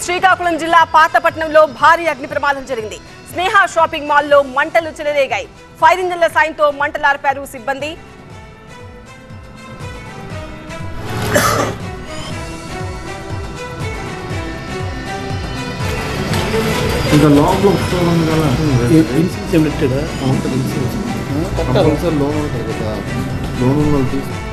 శ్రీకాకుళం జిల్లా పాతపట్నంలో భారీ అగ్ని ప్రమాదం జరిగింది. స్నేహ షాపింగ్ మాల్లో మంటలు చెలరేగాయి. ఫైర్ ఇంజన్ల సాయంతో మంటలార్పారు సిబ్బంది. ఇంకా లోపల వస్తుంది కదా ఇన్సూరెన్స్ ఏమి పెట్టాడా లోన్ ఉంటుంది కదా లోన్ వాళ్ళు